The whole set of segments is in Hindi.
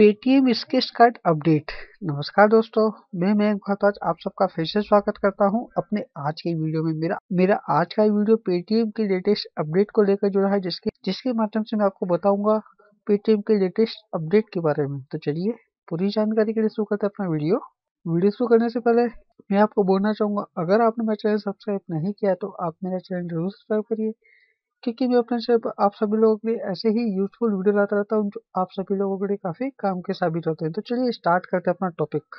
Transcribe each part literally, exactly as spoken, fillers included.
Paytm sketch card update. नमस्कार दोस्तों, मैं मैं भारद्वाज आप सबका फिर से स्वागत करता हूं अपने आज की वीडियो में। मेरा मेरा आज का वीडियो पेटीएम के लेटेस्ट अपडेट को लेकर जुड़ा है, जिसके जिसके माध्यम से मैं आपको बताऊंगा पेटीएम के लेटेस्ट अपडेट के बारे में। तो चलिए पूरी जानकारी के लिए शुरू करते हैं अपना वीडियो। वीडियो शुरू करने से पहले मैं आपको बोलना चाहूंगा, अगर आपने मेरा चैनल सब्सक्राइब नहीं किया तो आप मेरा चैनल जरूर सब्सक्राइब करिए, क्योंकि मैं अपने चैनल पर आप सभी लोगों के लिए ऐसे ही यूजफुल वीडियो लाता रहता हूँ जो आप सभी लोगों के लिए काफ़ी काम के साबित होते हैं। तो चलिए स्टार्ट करते हैं अपना टॉपिक।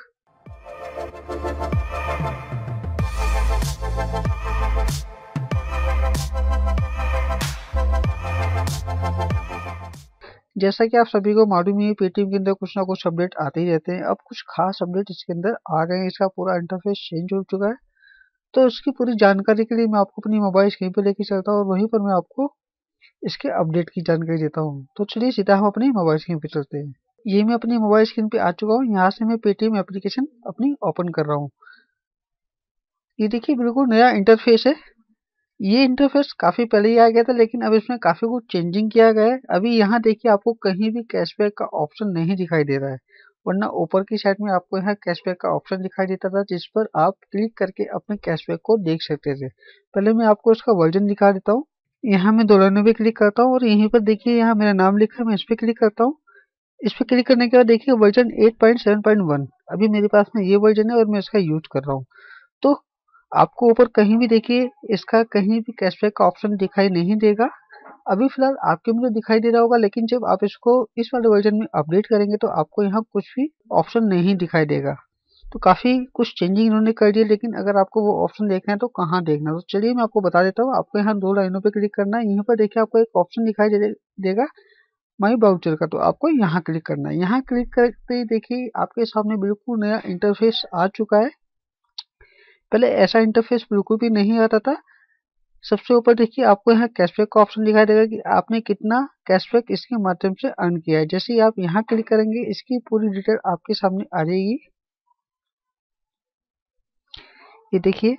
जैसा कि आप सभी को मालूम ही है, पेटीएम के अंदर कुछ ना कुछ अपडेट आते ही रहते हैं। अब कुछ खास अपडेट इसके अंदर आ गए हैं, इसका पूरा इंटरफेस चेंज हो चुका है। तो इसकी पूरी जानकारी के लिए मैं आपको अपनी मोबाइल स्क्रीन पर लेके चलता हूँ और वहीं पर मैं आपको इसके अपडेट की जानकारी देता हूँ। तो चलिए सीधा हम अपनी मोबाइल स्क्रीन पे चलते हैं। ये मैं अपनी मोबाइल स्क्रीन पे आ चुका हूँ। यहाँ से मैं पेटीएम एप्लीकेशन अपनी ओपन कर रहा हूँ। ये देखिए बिल्कुल नया इंटरफेस है। ये इंटरफेस काफी पहले ही आ गया था, लेकिन अब इसमें काफी कुछ चेंजिंग किया गया है। अभी यहाँ देखिए आपको कहीं भी कैशबैक का ऑप्शन नहीं दिखाई दे रहा है, वरना ऊपर की साइड में आपको यहाँ कैशबैक का ऑप्शन दिखाई देता था, जिस पर आप क्लिक करके अपने कैशबैक को देख सकते थे। पहले मैं आपको इसका वर्जन दिखा देता हूँ। यहाँ मैं दो लाइनों पे क्लिक करता हूँ और यहीं पर देखिए यहाँ मेरा नाम लिखा है, मैं इस पर क्लिक करता हूँ। इस पर क्लिक करने के बाद देखिए version eight point seven point one अभी मेरे पास में ये वर्जन है और मैं इसका यूज कर रहा हूँ। तो आपको ऊपर कहीं भी देखिए इसका कहीं भी कैशबैक का ऑप्शन दिखाई नहीं देगा। अभी फिलहाल आपके मुझे दिखाई दे रहा होगा, लेकिन जब आप इसको इस वाले वर्जन में अपडेट करेंगे तो आपको यहाँ कुछ भी ऑप्शन नहीं दिखाई देगा। तो काफी कुछ चेंजिंग इन्होंने कर दिया, लेकिन अगर आपको वो ऑप्शन देखना है तो कहाँ देखना है, तो चलिए मैं आपको बता देता हूँ। आपको यहाँ दो लाइनों पे क्लिक करना है। यहाँ पर देखिए आपको एक ऑप्शन दिखाई दे देगा माई बाउचर का, तो आपको यहाँ क्लिक करना है। यहाँ क्लिक करते ही देखिए आपके सामने बिल्कुल नया इंटरफेस आ चुका है। पहले ऐसा इंटरफेस बिल्कुल भी नहीं आता था। सबसे ऊपर देखिए आपको यहाँ कैशबैक का ऑप्शन दिखाई देगा कि आपने कितना कैशबैक इसके माध्यम से अर्न किया है। जैसे ही आप यहाँ क्लिक करेंगे इसकी पूरी डिटेल आपके सामने आ जाएगी। ये देखिए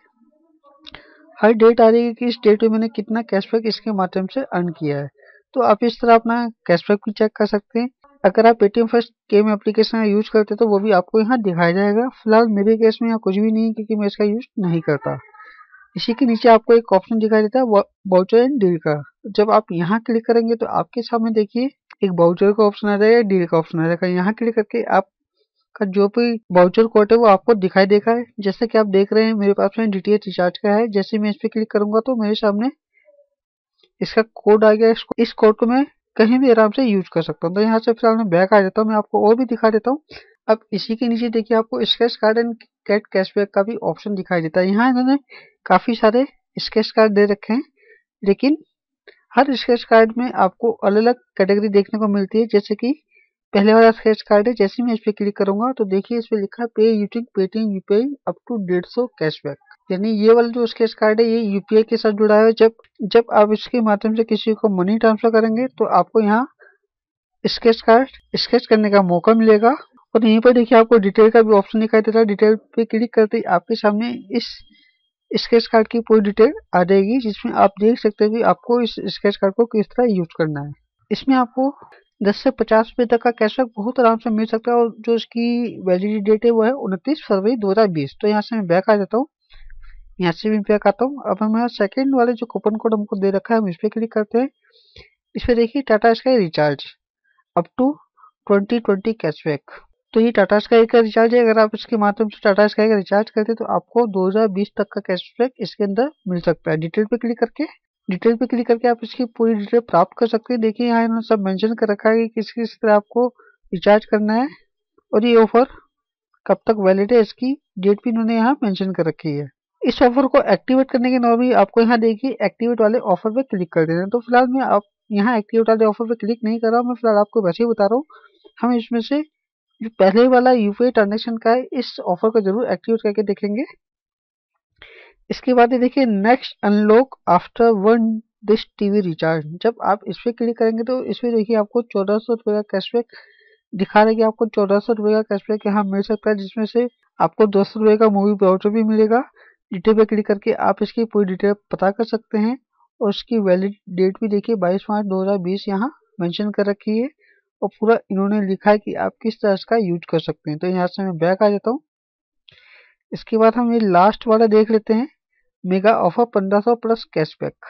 हर डेट आ रही है कि इस डेट में मैंने कितना कैशबैक इसके माध्यम से अर्न किया है। तो आप इस तरह अपना कैशबैक भी चेक कर सकते हैं। अगर आप पेटीएम फर्स्ट गेम एप्लीकेशन का यूज करते हैं तो वो भी आपको यहाँ दिखाया जाएगा। फिलहाल मेरे केस में यहाँ कुछ भी नहीं है, क्योंकि मैं इसका यूज नहीं करता। इसी के नीचे आपको एक ऑप्शन दिखाई देता है वाउचर एंड डील का। जब आप यहाँ क्लिक करेंगे तो आपके सामने देखिए एक वाउचर का ऑप्शन आ जाएगा, डील का ऑप्शन आ जाएगा। यहाँ क्लिक करके आप का जो भी वाउचर कोड है वो आपको दिखाई देगा है। जैसे कि आप देख रहे हैं मेरे पास में डीटीएच रिचार्ज का है। जैसे मैं इस पर क्लिक करूंगा तो मेरे सामने इसका कोड आ गया। इसको इस कोड को मैं कहीं भी आराम से यूज कर सकता हूँ। तो यहाँ से फिलहाल मैं बैक आ जाता हूँ। मैं आपको और भी दिखा देता हूँ। अब इसी के नीचे देखिए आपको scratch card and get cashback का भी ऑप्शन दिखाई देता है। यहाँ इन्होंने काफी सारे स्केच कार्ड दे रखे हैं, लेकिन हर स्केच कार्ड में आपको अलग अलग कैटेगरी देखने को मिलती है। जैसे कि पहले वाला स्केच कार्ड है, जैसे मैं इस पे क्लिक करूंगा तो देखिए इस पे लिखा है pay using Paytm UPI up to डेढ़ सौ कैशबैक। यानी ये वाला जो स्केच कार्ड है ये यूपीआई के साथ जुड़ा है। जब जब आप इसके माध्यम से किसी को मनी ट्रांसफर करेंगे तो आपको यहाँ स्केच कार्ड स्केच करने का मौका मिलेगा। और यहीं पर देखिए आपको डिटेल का भी ऑप्शन दिखाई दे रहा है। डिटेल पे क्लिक करते ही आपके सामने इस स्केच कार्ड की पूरी डिटेल आ जाएगी, जिसमें आप देख सकते हैं कि आपको इस स्केच कार्ड को किस तरह यूज करना है। इसमें आपको दस से पचास रुपए तक का कैशबैक बहुत आराम से मिल सकता है, और जो इसकी वैलिडिटी डेट है वो है उनतीस फरवरी दो हजार बीस। तो यहाँ से मैं बैक आ जाता हूँ। यहाँ से भी बैक आता हूँ। अब हमें सेकंड वाले जो कूपन कोड हमको दे रखा है हम इस पे क्लिक करते हैं। इस पे देखिए Tata sky recharge up to twenty twenty cashback. तो ये टाटा स्काई का रिचार्ज है। अगर आप इसके माध्यम से टाटा स्काई का रिचार्ज करते हैं तो आपको दो हजार बीस तक का कैशबैक इसके अंदर मिल सकता है। डिटेल पे क्लिक करके डिटेल पे क्लिक करके आप इसकी पूरी डिटेल प्राप्त कर सकते हैं। देखिए यहाँ इन्होंने सब मेंशन कर रखा है कि किस किस तरह आपको रिचार्ज करना है, और ये ऑफर कब तक वैलिड है इसकी डेट भी इन्होंने यहाँ मेंशन कर रखी है। इस ऑफर को एक्टिवेट करने के नॉर्मली आपको यहाँ देखिए एक्टिवेट वाले ऑफर पे क्लिक कर देना है। तो फिलहाल मैं आप यहाँ एक्टिवेट वाले ऑफर पे क्लिक नहीं कर रहा हूँ, मैं फिलहाल आपको वैसे ही बता रहा हूँ। हम इसमें से जो पहले वाला यूपीआई ट्रांजेक्शन का है इस ऑफर को जरूर एक्टिवेट करके देखेंगे। इसके बाद ये देखिए next unlock after one this TV recharge. जब आप इस पे क्लिक करेंगे तो इसमें देखिए आपको चौदह सौ रुपये का कैशबैक दिखा रहा है कि आपको चौदह सौ रुपये का कैशबैक यहाँ मिल सकता है, जिसमें से आपको दो सौ रुपये का मूवी वाउचर भी मिलेगा। डिटेल पे क्लिक करके आप इसकी पूरी डिटेल पता कर सकते हैं, और उसकी वैलिड डेट भी देखिए बाईस मार्च दो हजार बीस यहाँ मेंशन कर रखी है। और पूरा इन्होंने लिखा है कि आप किस तरह का यूज कर सकते हैं। तो यहाँ से मैं बैक आ जाता हूँ। इसके बाद हम ये लास्ट वाला देख लेते हैं, मेगा ऑफर पंद्रह सौ plus cashback.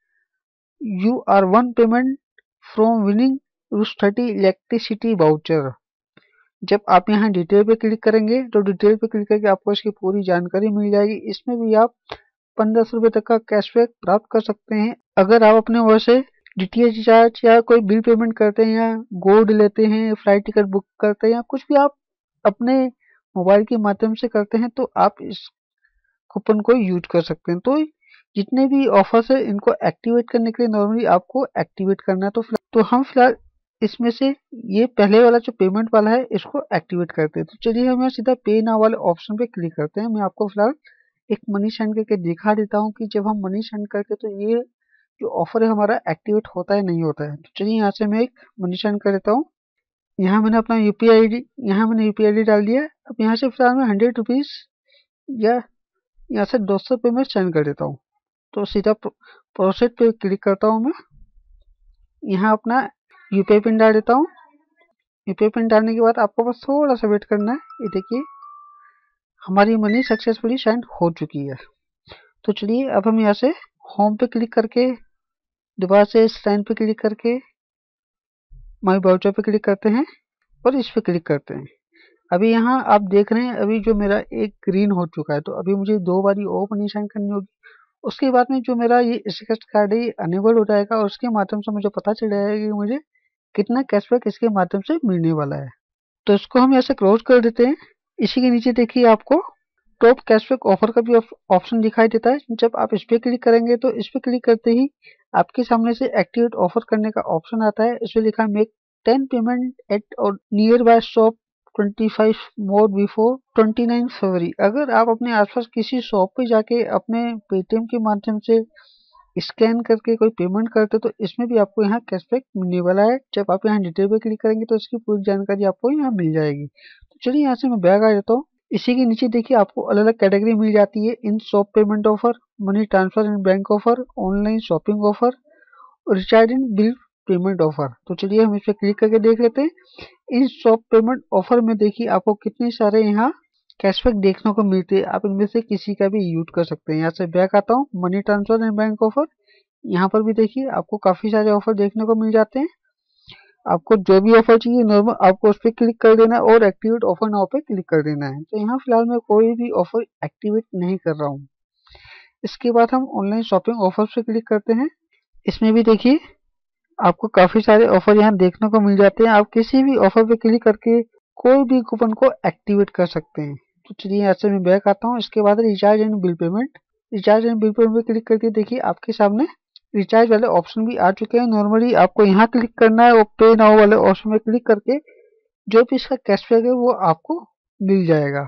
You are one payment from winning rs thirty electricity voucher. जब आप यहाँ डिटेल पे क्लिक करेंगे तो डिटेल पे क्लिक करके आपको इसकी पूरी जानकारी मिल जाएगी। इसमें भी आप पंद्रह सौ रुपये तक का कैशबैक प्राप्त कर सकते हैं। अगर आप अपने ओर से डीटीएच रिचार्ज या कोई बिल पेमेंट करते हैं या गोल्ड लेते हैं, फ्लाइट टिकट बुक करते हैं या कुछ भी आप अपने मोबाइल के माध्यम से करते हैं तो आप इस कूपन को यूज कर सकते हैं। तो जितने भी ऑफर्स है इनको एक्टिवेट करने के लिए नॉर्मली आपको एक्टिवेट करना है। तो तो हम फिलहाल इसमें से ये पहले वाला जो पेमेंट वाला है इसको एक्टिवेट करते हैं। तो चलिए हम यहाँ सीधा पे नाउ वाले ऑप्शन पे क्लिक करते हैं। मैं आपको फिलहाल एक मनी सेंड करके दिखा देता हूँ कि जब हम मनी सेंड करके तो ये जो ऑफर है हमारा एक्टिवेट होता है नहीं होता है। तो चलिए यहाँ से मैं एक मनी सेंड कर देता हूँ। यहाँ मैंने अपना यूपीआई आई डी यहाँ मैंने यूपीआई आई डी डाल दिया। अब यहाँ से फिलहाल मैं हंड्रेड रुपीज़ या यहाँ से दो सौ रुपये में सेंड कर देता हूँ। तो सीधा प्रोसेस पे क्लिक करता हूँ मैं। यहाँ अपना यूपीआई पिन डाल देता हूँ। यूपीआई पिन डालने के बाद आपको बस थोड़ा सा वेट करना है। ये देखिए हमारी मनी सक्सेसफुली सेंड हो चुकी है। तो चलिए अब हम यहाँ से होम पे क्लिक करके दोबारा से सेंड पे क्लिक करके माई वाउचर पे क्लिक करते हैं और इस पे क्लिक करते हैं। अभी यहाँ आप देख रहे हैं अभी जो मेरा एक ग्रीन हो चुका है। तो अभी मुझे दो बारी और मनी सेंड करनी होगी। उसके बाद में जो मेरा ये स्क्रैच कार्ड है ये अनेबल हो जाएगा और उसके माध्यम से मुझे पता चल जाएगा कि मुझे कितना कैशबैक इसके माध्यम से मिलने वाला है। तो इसको हम ऐसे क्लोज कर देते हैं। इसी के नीचे देखिए आपको टॉप कैशबैक ऑफर का भी ऑप्शन दिखाई देता है। जब आप इस पर क्लिक करेंगे तो इस पर क्लिक करते ही आपके सामने से एक्टिवेट ऑफर करने का ऑप्शन आता है। इसमें लिखा है मेक टेन पेमेंट एट और near by shop twenty five more before twenty nine February. अगर आप अपने आसपास किसी शॉप पे जाके अपने पेटीएम के माध्यम से स्कैन करके कोई पेमेंट करते तो इसमें भी आपको यहाँ कैशबैक मिलने वाला है। जब आप यहाँ डिटेल पे क्लिक करेंगे तो इसकी पूरी जानकारी आपको यहाँ मिल जाएगी। तो चलिए यहाँ से मैं बैक आ जाता हूँ। इसी के नीचे देखिए आपको अलग अलग कैटेगरी मिल जाती है। In shop payment offer, money transfer and bank offer, online shopping offer, recharge and bill payment offer. तो चलिए हम इस पर क्लिक करके देख लेते हैं। इन शॉप पेमेंट ऑफर में देखिए आपको कितने सारे यहाँ कैशबैक देखने को मिलते हैं। आप इनमें से किसी का भी यूज कर सकते हैं। यहाँ से बैक आता हूँ, money transfer and bank offer. यहाँ पर भी देखिए आपको काफी सारे ऑफर देखने को मिल जाते हैं। आपको जो भी ऑफर चाहिए नॉर्मल आपको उस पर क्लिक कर देना है और एक्टिवेट ऑफर नाउ पे क्लिक कर देना है। तो यहाँ फिलहाल मैं कोई भी ऑफर एक्टिवेट नहीं कर रहा हूँ। इसके बाद हम ऑनलाइन शॉपिंग ऑफर पे क्लिक करते हैं। इसमें भी देखिए आपको काफी सारे ऑफर यहाँ देखने को मिल जाते हैं। आप किसी भी ऑफर पे क्लिक करके कोई भी कूपन को एक्टिवेट कर सकते हैं। तो चलिए यहाँ से मैं बैक आता हूँ। इसके बाद recharge and bill payment. Recharge and bill payment पे क्लिक करके देखिए आपके सामने रिचार्ज वाले ऑप्शन भी आ चुके हैं। नॉर्मली आपको यहाँ क्लिक करना है और पे नाउ वाले ऑप्शन में क्लिक करके जो भी इसका कैशबैक है वो आपको मिल जाएगा।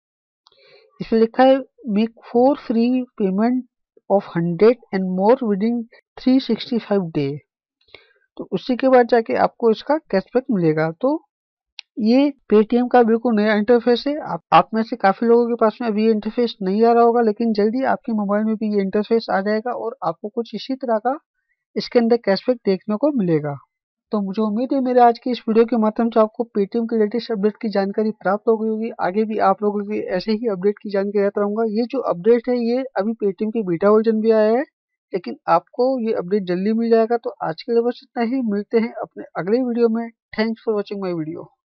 इसमें लिखा है make four free payment of hundred and more within three sixty five day. तो उसी के बाद जाके आपको इसका कैशबैक मिलेगा। तो ये पेटीएम का बिल्कुल नया इंटरफेस है। आप, आप में से काफी लोगों के पास में अभी ये इंटरफेस नहीं आ रहा होगा, लेकिन जल्दी आपके मोबाइल में भी ये इंटरफेस आ जाएगा और आपको कुछ इसी तरह का इसके अंदर कैशबैक देखने को मिलेगा। तो मुझे उम्मीद है मेरे आज की इस वीडियो के माध्यम से आपको पेटीएम के लेटेस्ट अपडेट की जानकारी प्राप्त हो गई होगी। आगे भी आप लोगों की ऐसे ही अपडेट की जानकारी देता रहूंगा। ये जो अपडेट है ये अभी पेटीएम की बीटा वर्जन भी आया है, लेकिन आपको ये अपडेट जल्दी मिल जाएगा। तो आज के लिए बस इतना ही। मिलते हैं अपने अगले वीडियो में। Thanks for watching my video.